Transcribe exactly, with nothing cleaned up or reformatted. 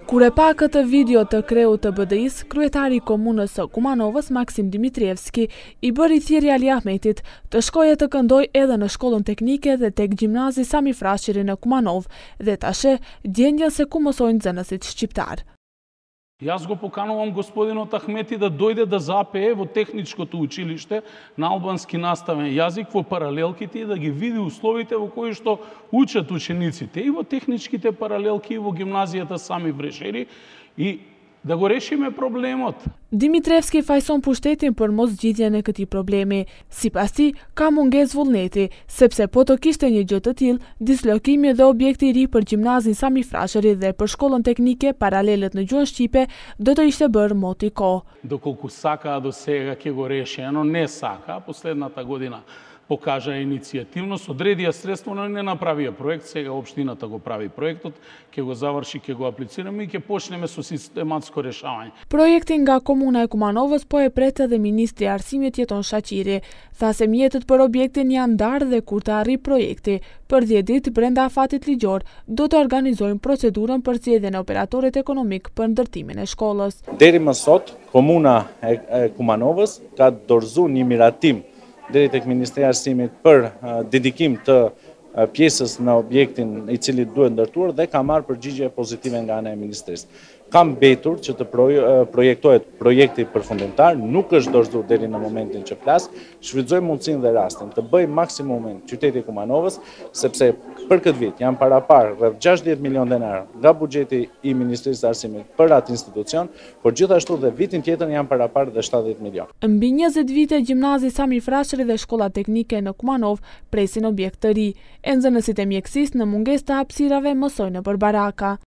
Kur e pa këtë video të kreut të B D I-s, kryetari i komunës së Kumanovës, Maksim Dimitrievski, i bëri thirrje Ali Ahmetit të shkojë të këndojë edhe në shkollën teknike dhe tek gjimnazi Sami Frashëri në Kumanov dhe ta sheh gjendjen se ku mësojnë nxënësit shqiptar. Јас го поканувам господинот Ахмети да дојде да запее во техничкото училиште на албански наставен јазик во паралелките и да ги види условите во кои што учат учениците и во техничките паралелки и во гимназијата Сами Frashëri и да го решиме проблемот. Dimitrievski fajson pushtetin për mos zgjidhjen e këtij problemi. Sipas tij, ka mungesë vullneti, sepse po të kishte një gjë të tillë, dislokimi dhe objekti i ri për gjimnazin Sami Frashëri dhe për shkollën teknike paralelet në gjuhën shqipe do të ishte bërë moti kohë. Доколку сакаа до сега ќе го реши, но не сака, последната година покажа иницијативност, одредија средство, но не направија проект, сега општината го прави проектот, ќе го заврши, ќе го аплицираме и ќе почнеме со систематско решавање. Projektin nga komuna e Kumanovës po e pret edhe ministri i arsimit Jeton Shaqiri. Tha se mjetët për objektin janë ndarë dhe kur të arrijë projekti, për dhjetë ditë brenda afatit ligjor do të organizojnë procedurën për zgjedhjen e operatorit ekonomik për ndërtimin e shkollës. Deri më sot, komuna e Kumanovës ka dorëzuar një miratim deri tek Ministri i Arsimit për uh, dedikim të uh, pjesës në objektin i cili duhet ndërtuar dhe ka marrë përgjigje pozitive nga ana e Ministrisë. Kam mbetur që të proj, uh, projektohet projekti përfundimtar, nuk është dorëzuar deri në momentin që flas, shfrytëzoj mundësinë dhe rastin të bëj maksimumin qyteti i Kumanovës, sepse për këtë vit janë parapar rreth gjashtëdhjetë milion denar nga buxheti i Ministrisë së Arsimit për atë institucion, por gjithashtu dhe vitin tjetër janë parapar dhe shtatëdhjetë milion. Mbi njëzet vite gjimnazi Sami Frashëri dhe shkolla teknike në Kumanov presin objekt të ri. E nxënësit e mjekësisë në mungesë të hapësirave mësojnë nëpër baraka.